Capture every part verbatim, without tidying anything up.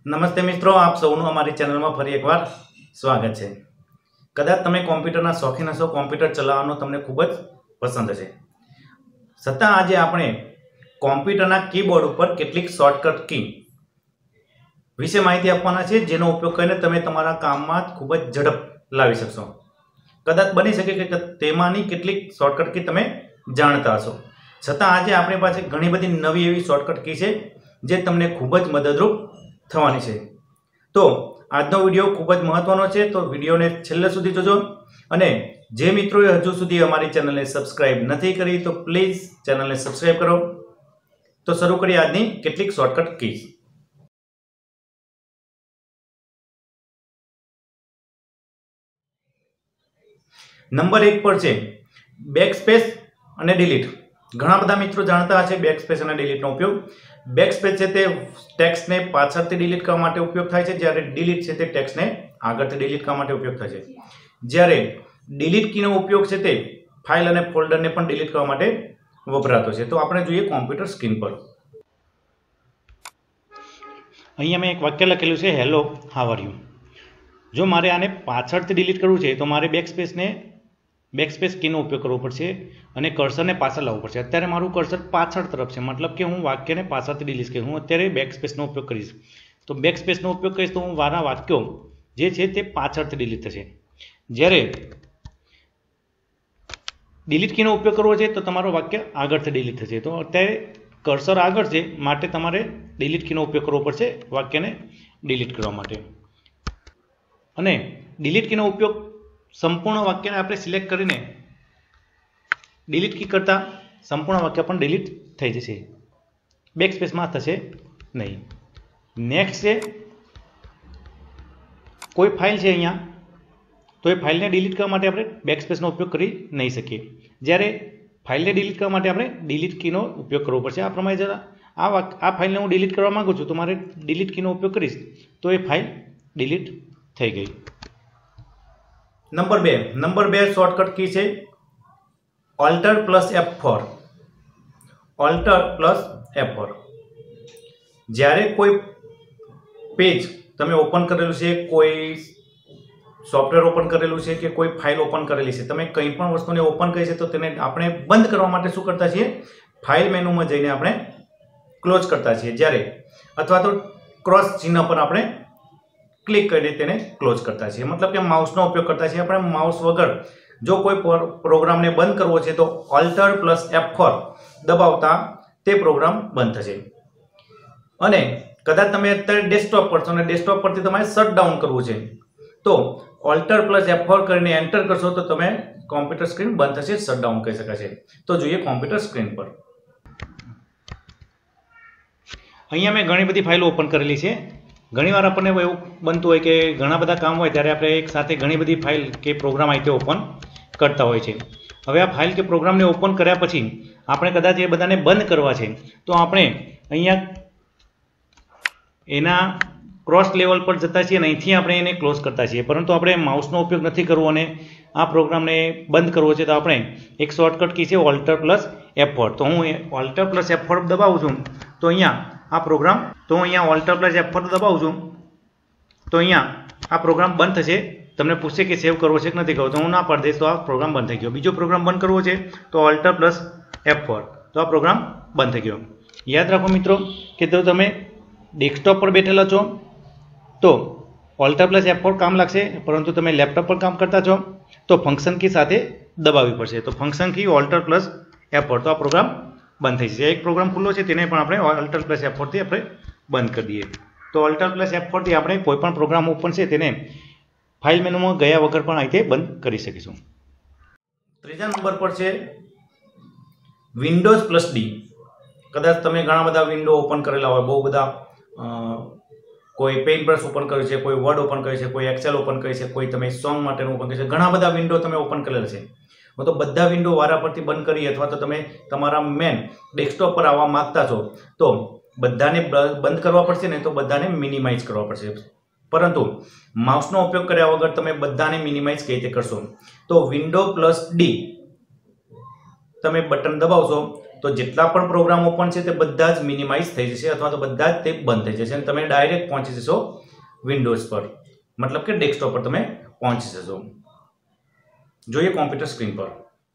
નમસ્તે મિત્રો, આપ સૌનું અમારી ચેનલમાં ફરી એકવાર સ્વાગત છે। કદાચ તમે કોમ્પ્યુટરના શોખીન હશો, કોમ્પ્યુટર ચલાવવાનો તમને ખૂબ જ પસંદ છે, છતાં આજે આપણે કોમ્પ્યુટરના કીબોર્ડ ઉપર કેટલીક શોર્ટકટ કી વિશે માહિતી આપવાના છે, જેનો ઉપયોગ કરીને તમે તમારા કામમાં ખૂબ જ ઝડપ લાવી શકશો। કદાચ બની શકે કે તેમાંની કેટલીક શોર્ટકટ કી તમે જાણતા હશો, છતાં આજે આપણી પાસે ઘણી બધી નવી એવી શોર્ટકટ કી છે જે તમને ખૂબ જ મદદરૂપ થવાની છે। તો આજનો વિડીયો ખૂબ જ મહત્વનો છે, તો વિડીયોને છેલ્લે સુધી જોજો અને જે મિત્રોએ હજુ સુધી અમારી ચેનલને સબસ્ક્રાઇબ નથી કરી તો પ્લીઝ ચેનલને સબસ્ક્રાઇબ કરો। તો શરૂ કરીએ આજની કેટલીક શોર્ટકટ કીઝ। નંબર એક પર છે બેક સ્પેસ અને ડિલીટ। ઘણા બધા મિત્રો જાણતા હશે બેક સ્પેસ અને ડિલીટનો ઉપયોગ। બેક સ્પેસ છે તે ટેક્સ્ટને પાછળથી ડિલીટ કરવા માટે ઉપયોગ થાય છે, જ્યારે ડિલીટ છે તે ટેક્સ્ટને આગળથી ડિલીટ કરવા માટે ઉપયોગ થાય છે। જ્યારે ડિલીટ કીનો ઉપયોગ છે તે ફાઇલ અને ફોલ્ડરને પણ ડિલીટ કરવા માટે વપરાતો છે। તો આપણે જોઈએ કોમ્પ્યુટર સ્ક્રીન પર। અહીંયા મેં એક વાક્ય લખેલું છે, હેલો હાવ આર યુ। જો મારે આને પાછળથી ડિલીટ કરવું છે તો મારે બેક સ્પેસને બેક સ્પેસ કીનો ઉપયોગ કરવો પડશે અને કર્સરને પાછળ લાવવું પડશે। અત્યારે મારું કર્સર પાછળ તરફ છે, મતલબ કે હું વાક્યને પાછળથી ડિલીટ કરીશ, હું અત્યારે બેક સ્પેસનો ઉપયોગ કરીશ। તો બેક સ્પેસનો ઉપયોગ કરીશ તો હું મારા વાક્યો જે છે તે પાછળથી ડિલીટ થશે। જ્યારે ડિલીટ કીનો ઉપયોગ કરવો છે તો તમારો વાક્ય આગળથી ડિલીટ થશે। તો અત્યારે કર્સર આગળ છે, માટે તમારે ડિલીટ કીનો ઉપયોગ કરવો પડશે વાક્યને ડિલીટ કરવા માટે। અને ડિલીટ કીનો ઉપયોગ સંપૂર્ણ વાક્યને આપણે સિલેક્ટ કરીને ડિલીટ કી કરતાં સંપૂર્ણ વાક્ય પણ ડિલીટ થઈ જશે, બેક સ્પેસમાં થશે નહીં। નેક્સ્ટ છે કોઈ ફાઇલ છે અહીંયા, તો એ ફાઇલને ડિલીટ કરવા માટે આપણે બેક સ્પેસનો ઉપયોગ કરી નહીં શકીએ, જ્યારે ફાઇલને ડિલીટ કરવા માટે આપણે ડિલીટ કીનો ઉપયોગ કરવો પડશે। આ પ્રમાણે જરા આ વાક આ ફાઇલને હું ડિલીટ કરવા માગું છું તો મારે ડિલીટ કીનો ઉપયોગ કરીશ તો એ ફાઇલ ડિલીટ થઈ ગઈ। નંબર બે નંબર બે શોર્ટકટ કી છે alt plus F four. Alt plus F four જ્યારે કોઈ પેજ તમે ઓપન કરેલું છે, કોઈ સોફ્ટવેર ઓપન કરેલું છે કે કોઈ ફાઇલ ઓપન કરેલી છે, તમે કંઈ પણ વસ્તુને ઓપન કરી છે તો તેને આપણે બંધ કરવા માટે શું કરતા છીએ, ફાઇલ મેનુમાં જઈને આપણે ક્લોઝ કરતા છીએ, જ્યારે અથવા તો ક્રોસ ચિહ્ન પર આપણે ક્લિક કરીને તેને ક્લોઝ કરતા છીએ, મતલબ કે માઉસનો ઉપયોગ કરતા છીએ। આપણે માઉસ વગર જો કોઈ પ્રોગ્રામને બંધ કરવો છે તો ઓલ્ટર પ્લસ એફ ફોર દબાવતા તે પ્રોગ્રામ બંધ થશે। અને કદાચ તમે અત્યારે ડેસ્કટોપ પર છો અને ડેસ્કટોપ પરથી તમારે શટ ડાઉન કરવું છે તો ઓલ્ટર પ્લસ એફ ફોર કરીને એન્ટર કરશો તો તમે કોમ્પ્યુટર સ્ક્રીન બંધ થશે, શટ ડાઉન કરી શકાશે। તો જોઈએ કોમ્પ્યુટર સ્ક્રીન પર। અહીંયા મેં ઘણી બધી ફાઇલો ઓપન કરેલી છે। ઘણીવાર આપણને એવું બનતું હોય કે ઘણા બધા કામ હોય ત્યારે આપણે એક સાથે ઘણી બધી ફાઇલ કે પ્રોગ્રામ આ રીતે ઓપન કરતા હોય છે। હવે આ ફાઇલ કે પ્રોગ્રામને ઓપન કર્યા પછી આપણે કદાચ એ બધાને બંધ કરવા છે તો આપણે અહીંયા એના ક્રોસ લેવલ પર જતા છીએ અને અહીંથી આપણે એને ક્લોઝ કરતા છીએ, પરંતુ આપણે માઉસનો ઉપયોગ નથી કરવો અને આ પ્રોગ્રામને બંધ કરવો છે તો આપણે એક શોર્ટકટ કી છે ઓલ્ટર પ્લસ એફ ફોર। તો હું ઓલ્ટર પ્લસ એફ ફોર દબાવું છું તો અહીંયા આ પ્રોગ્રામ તો હું અહીંયા ઓલ્ટર પ્લસ એફ ફોર દબાવું છું તો અહીંયા આ પ્રોગ્રામ બંધ થશે। તમને પૂછશે કે સેવ કરવો છે કે નથી કરવો, તો હું ના પાડી દઈશ તો આ પ્રોગ્રામ બંધ થઈ ગયો। બીજો પ્રોગ્રામ બંધ કરવો છે તો ઓલ્ટર પ્લસ એફ ફોર, તો આ પ્રોગ્રામ બંધ થઈ ગયો। યાદ રાખો મિત્રો કે જો તમે ડેસ્કટોપ પર બેઠેલા છો તો ઓલ્ટર પ્લસ એફ ફોર કામ લાગશે, પરંતુ તમે લેપટોપ પર કામ કરતા છો તો ફંક્શન કી સાથે દબાવવી પડશે। તો function key alt plus F four, તો આ પ્રોગ્રામ બંધ થઈ જશે। એક પ્રોગ્રામ ખુલ્લો છે તેને પણ આપણે ઓલ્ટર પ્લસ એફ ફોરથી આપણે બંધ કરી દઈએ। તો ઓલ્ટર પ્લસ એફ ફોરથી આપણે કોઈ પણ પ્રોગ્રામ ઓપન છે તેને ફાઇલ મેનુમાં ગયા વગર પણ આ રીતે બંધ કરી શકીશું। ત્રીજા નંબર પર છે વિન્ડોઝ પ્લસ ડી। કદાચ તમે ઘણા બધા વિન્ડો ઓપન કરેલા હોય, બહુ બધા કોઈ પેઇન્ટ બ્રશ ઓપન કર્યું છે, કોઈ વર્ડ ઓપન કર્યું છે, કોઈ એક્સેલ ઓપન કરી છે, કોઈ તમે સોંગ માટેનું ઓપન કર્યું છે, ઘણા બધા વિન્ડો તમે ઓપન કરેલા છે। તો બધા વિન્ડો વારા પરથી બંધ કરી અથવા તો તમે તમારા મેન ડેસ્કટોપ પર આવવા માંગતા છો તો બધાને બંધ કરવા પડશે ને, તો બધાને મિનિમાઇઝ કરવા પડશે, પરંતુ માઉસનો ઉપયોગ કર્યા વગર તમે બધાને મિનિમાઇઝ કઈ રીતે કરશો? તો વિન્ડો પ્લસ ડી તમે બટન દબાવશો તો જેટલા પણ પ્રોગ્રામ ઓપન છે તે બધા જ મિનિમાઇઝ થઈ જશે અથવા તો બધા જ તે બંધ થઈ જશે અને તમે ડાયરેક્ટ પહોંચી જશો વિન્ડોઝ પર, મતલબ કે ડેસ્કટોપ પર તમે પહોંચી જશો. જોઈએ કોમ્પ્યુટર સ્ક્રીન પર.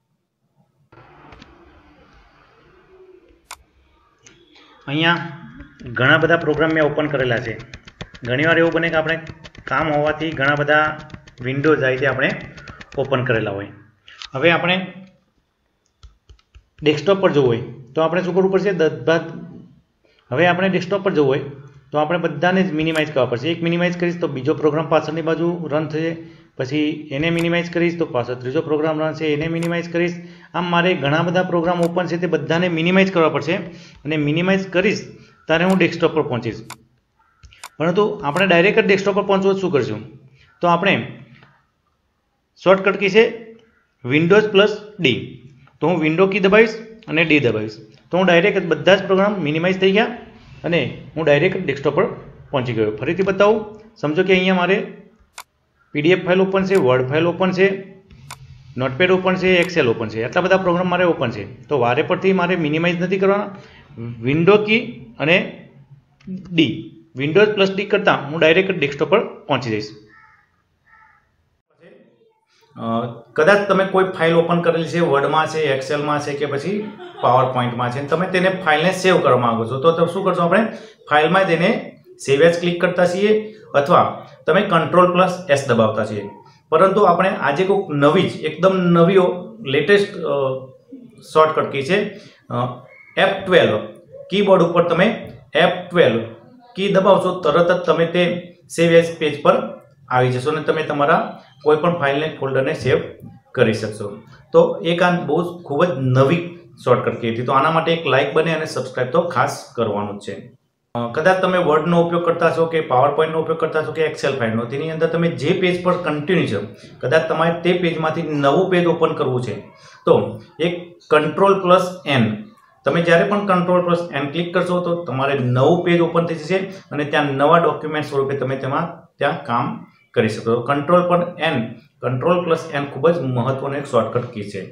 અહીંયા ઘણા બધા પ્રોગ્રામ મેં ઓપન કરેલા છે. ઘણીવાર એવું બને કે આપણે કામ હોવાથી ઘણા બધા વિન્ડોઝ આવી તે આપણે ઓપન કરેલા હોય. હવે આપણે ડેસ્કટોપ પર જવું હોય તો આપણે શું કરવું પડશે? બધા હવે આપણે ડેસ્કટોપ પર જવું હોય તો આપણે બધાને જ મિનિમાઇઝ કરવા પડશે. એક મિનિમાઇઝ કરીશ તો બીજો પ્રોગ્રામ પાછળની બાજુ રન થશે, પછી એને મિનિમાઇઝ કરીશ તો પાછળ ત્રીજો પ્રોગ્રામ રન છે, એને મિનિમાઇઝ કરીશ. આમ મારે ઘણા બધા પ્રોગ્રામ ઓપન છે તે બધાને મિનિમાઇઝ કરવા પડશે અને મિનિમાઇઝ કરીશ ત્યારે હું ડેસ્કટોપ પર પહોંચીશ. પરંતુ આપણે ડાયરેક્ટ જ ડેસ્કટોપ પર પહોંચવું શું કરશું? તો આપણે શોર્ટકટ કી છે વિન્ડોઝ પ્લસ ડી. તો હું વિન્ડો કી દબાવીશ અને ડી દબાવીશ તો હું ડાયરેક્ટ બધા જ પ્રોગ્રામ મિનિમાઇઝ થઈ ગયા અને હું ડાયરેક્ટ ડેસ્કટોપ પર પહોંચી ગયો. ફરીથી બતાવું. સમજો કે અહીંયા મારે પીડીએફ ફાઇલ ઓપન છે, વર્ડ ફાઇલ ઓપન છે, નોટપેડ ઓપન છે, એક્સેલ ઓપન છે, આટલા બધા પ્રોગ્રામ મારે ઓપન છે. તો વારે પરથી મારે મિનિમાઇઝ નથી કરવાના. વિન્ડો કી અને ડી, વિન્ડોઝ પ્લસ ડી કરતાં હું ડાયરેક્ટ ડેસ્કટોપ પર પહોંચી જઈશ. કદાચ તમે કોઈ ફાઇલ ઓપન કરેલી છે, વર્ડમાં છે, એક્સેલમાં છે કે પછી પાવર પોઈન્ટમાં છે, તમે તેને ફાઇલને સેવ કરવા માંગો છો તો શું કરશો? આપણે ફાઇલમાં તેને સેવ એઝ ક્લિક કરતા છીએ અથવા તમે કંટ્રોલ પ્લસ એસ દબાવતા છીએ. પરંતુ આપણે આજે કોઈક નવી જ એકદમ નવી લેટેસ્ટ શોર્ટકટ કી છે એફ ટ્વેલ્વ. કીબોર્ડ ઉપર તમે એફ ટ્વેલ્વ કી દબાવશો તરત જ તમે તે સેવ એઝ પેજ પર આવી જશો અને તમે તમારા કોઈ પણ ફાઇલને ફોલ્ડરને સેવ કરી શકશો. તો એક આ બહુ ખૂબ જ નવી શોર્ટકટ કી હતી. તો આના માટે એક લાઇક બને અને સબસ્ક્રાઇબ તો ખાસ કરવાનું જ છે. કદાચ તમે વર્ડનો ઉપયોગ કરતા છો કે પાવર પોઈન્ટનો ઉપયોગ કરતા છો કે એક્સેલ ફાઇલનો, તેની અંદર તમે જે પેજ પર કન્ટિન્યુ છે, કદાચ તમારે તે પેજમાંથી નવું પેજ ઓપન કરવું છે તો એક કંટ્રોલ પ્લસ એન, તમે જ્યારે પણ કંટ્રોલ પ્લસ એન ક્લિક કરશો તો તમારે નવું પેજ ઓપન થઈ જશે અને ત્યાં નવા ડોક્યુમેન્ટ સ્વરૂપે તમે તેમાં ત્યાં કામ કરી શકો. કંટ્રોલ પર એન, કંટ્રોલ પ્લસ એન ખૂબ જ મહત્વનું એક શોર્ટકટ કી છે.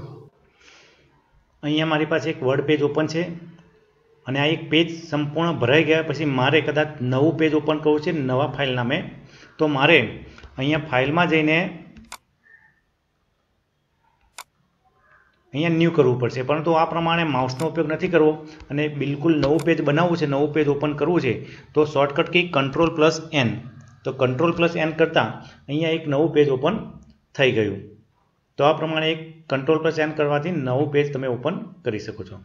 અહીંયા મારી પાસે એક વર્ડ પેજ ઓપન છે અને આ એક પેજ સંપૂર્ણ ભરાઈ ગયા પછી મારે કદાચ નવું પેજ ઓપન કરવું છે નવા ફાઇલ નામે, તો મારે અહીંયા ફાઇલમાં જઈને અહીંયા ન્યૂ કરવું પડશે. પરંતુ આ પ્રમાણે માઉસનો ઉપયોગ નથી કરવો અને બિલકુલ નવું પેજ બનાવવું છે, નવું પેજ ઓપન કરવું છે તો shortcut key control plus N. તો કંટ્રોલ પ્લસ એન કરતાં અહીંયા એક નવું પેજ ઓપન થઈ ગયું. તો આ પ્રમાણે એક કંટ્રોલ પ્લસ એન કરવાથી નવું પેજ તમે ઓપન કરી શકો છો.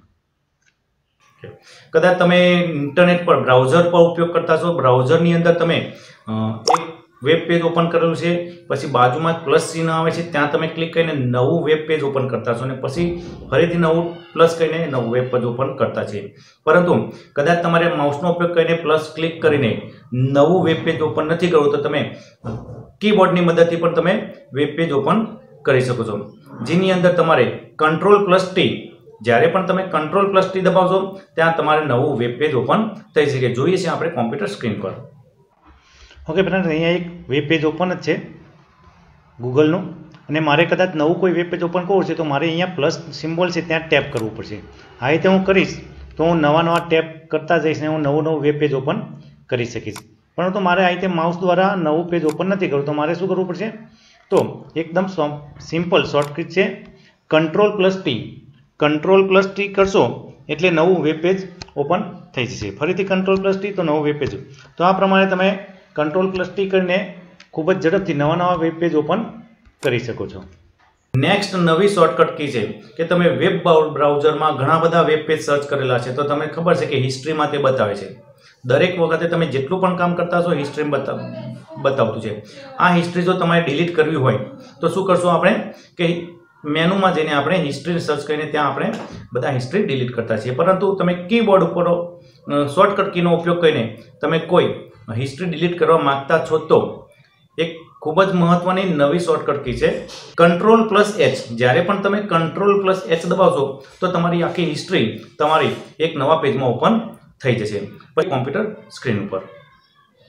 કદાચ તમે ઇન્ટરનેટ પર બ્રાઉઝર પર ઉપયોગ કરતા છો, બ્રાઉઝરની અંદર તમે એક વેબ પેજ ઓપન કરેલું છે, પછી બાજુમાં પ્લસ ચિહ્ન આવે છે ત્યાં તમે ક્લિક કરીને નવું વેબ પેજ ઓપન કરતા છો અને પછી ફરીથી નવું પ્લસ કરીને નવું વેબ પેજ ઓપન કરતા છે. પરંતુ કદાચ તમારે માઉસનો ઉપયોગ કરીને પ્લસ ક્લિક કરીને નવું વેબ પેજ ઓપન નથી કરવું તો તમે કીબોર્ડની મદદથી પણ તમે વેબ પેજ ઓપન કરી શકો છો, જેની અંદર તમારે કંટ્રોલ પ્લસ ટી, જ્યારે પણ તમે કંટ્રોલ પ્લસ ટી દબાવશો ત્યાં તમારે નવું વેબ પેજ ઓપન થઈ શકે. જોઈએ છે આપણે કોમ્પ્યુટર સ્ક્રીન પર. ઓકે ફ્રેન્ડ, અહીંયા એક વેબ પેજ ઓપન જ છે ગૂગલનું અને મારે કદાચ નવું કોઈ વેબ પેજ ઓપન કરવું છે તો મારે અહીંયા પ્લસ સિમ્બોલ છે ત્યાં ટેપ કરવું પડશે. આ રીતે હું કરીશ તો હું નવા નવા ટેપ કરતા જઈશ ને હું નવું નવું વેબ પેજ ઓપન કરી શકીશ. પરંતુ મારે આ રીતે માઉસ દ્વારા નવું પેજ ઓપન નથી કરવું તો મારે શું કરવું પડશે? તો એકદમ સિમ્પલ શોર્ટકટ છે control plus T. Control plus T કરશો એટલે નવું વેબ પેજ ઓપન થઈ જશે. ફરીથી કંટ્રોલ પ્લસ ટી તો નવું વેબ પેજ. તો આ પ્રમાણે તમે કંટ્રોલ પ્લસ ટી કરીને ખૂબ જ ઝડપથી નવા નવા વેબ પેજ ઓપન કરી શકો છો. નેક્સ્ટ નવી શોર્ટકટ કી છે કે તમે વેબ બ્રાઉઝરમાં ઘણા બધા વેબ પેજ સર્ચ કરેલા છે તો તમને ખબર છે કે હિસ્ટ્રીમાં તે બતાવે છે. દરેક વખતે તમે જેટલું પણ કામ કરતા છો હિસ્ટ્રી બતાવ બતાવતું છે. આ હિસ્ટ્રી જો તમારે ડિલીટ કરવી હોય તો શું કરશું આપણે કે મેનુમાં જઈને આપણે હિસ્ટ્રી સર્ચ કરીને ત્યાં આપણે બધા હિસ્ટ્રી ડિલીટ કરતા છીએ. પરંતુ તમે કીબોર્ડ ઉપર શોર્ટકટ કીનો ઉપયોગ કરીને તમે કોઈ હિસ્ટ્રી ડિલીટ કરવા માંગતા છો તો એક ખૂબ જ મહત્વની નવી શોર્ટકટ કી છે કંટ્રોલ પ્લસ એચ. જ્યારે પણ તમે કંટ્રોલ પ્લસ એચ દબાવશો તો તમારી આખી હિસ્ટ્રી તમારી એક નવા પેજમાં ઓપન થઈ જશે. પછી કોમ્પ્યુટર સ્ક્રીન ઉપર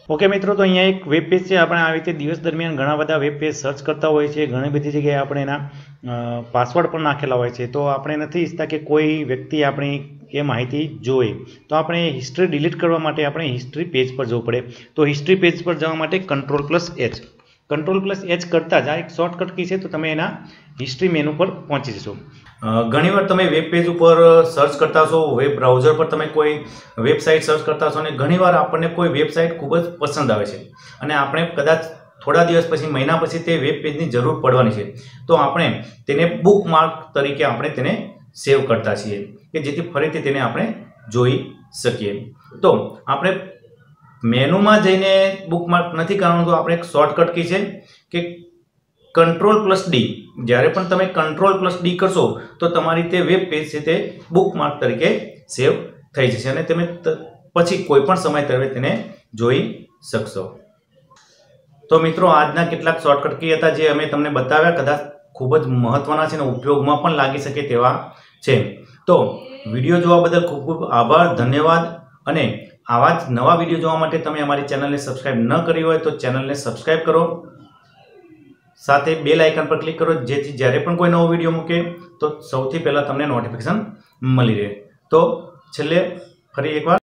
ओके मित्रों, तो अहींया एक वेब पेज है। આપણે આવી રીતે દિવસ દરમિયાન ઘણા બધા વેબ પેજ સર્ચ કરતા હોય છે, ઘણી બધી જગ્યાએ આપણે એના પાસવર્ડ પણ નાખેલા હોય છે, તો આપણે નથી ઈચ્છતા કે કોઈ વ્યક્તિ આપણી એ માહિતી જોવે, તો આપણે હિસ્ટ્રી ડિલીટ કરવા માટે આપણે હિસ્ટ્રી પેજ પર જવું પડે। તો હિસ્ટ્રી પેજ પર જવા માટે control plus H control plus H કરતા જ આ એક શોર્ટકટ કી છે, તો તમે એના હિસ્ટ્રી મેનુ પર પહોંચી જશો। ઘણીવાર તમે વેબ પેજ ઉપર સર્ચ કરતા હશો, વેબ બ્રાઉઝર પર તમે કોઈ વેબસાઇટ સર્ચ કરતા હશો અને ઘણીવાર આપણને કોઈ વેબસાઇટ ખૂબ જ પસંદ આવે છે અને આપણે કદાચ થોડા દિવસ પછી, મહિના પછી તે વેબ પેજની જરૂર પડવાની છે, તો આપણે તેને બુકમાર્ક તરીકે આપણે તેને સેવ કરતા છીએ કે જેથી ફરીથી તેને આપણે જોઈ શકીએ। તો આપણે મેનુમાં જઈને બુકમાર્ક નથી કરવાનું, તો આપણે એક શોર્ટકટ કી છે કે કંટ્રોલ પ્લસ ડી। જ્યારે પણ તમે કંટ્રોલ પ્લસ ડી કરશો તો તમારી તે વેબ પેજ છે તે બુકમાર્ક તરીકે સેવ થઈ જશે અને તમે પછી કોઈ પણ સમય તમે તેને જોઈ શકશો। તો મિત્રો, આજના કેટલાક શોર્ટકટ કી હતા જે અમે તમને બતાવ્યા, કદાચ ખૂબ જ મહત્વના છે અને ઉપયોગમાં પણ લાગી શકે તેવા છે। તો વિડીયો જોવા બદલ ખૂબ ખૂબ આભાર, ધન્યવાદ। અને આવા જ નવા વિડીયો જોવા માટે તમે અમારી ચેનલને સબસ્ક્રાઇબ ન કરી હોય તો ચેનલને સબસ્ક્રાઇબ કરો, સાથે બેલ આઇકન પર ક્લિક કરો જેથી જ્યારે પણ કોઈ નવો વિડીયો મૂકે તો સૌથી પહેલા તમને નોટિફિકેશન મળી રહે। તો છેલ્લે ફરી એકવાર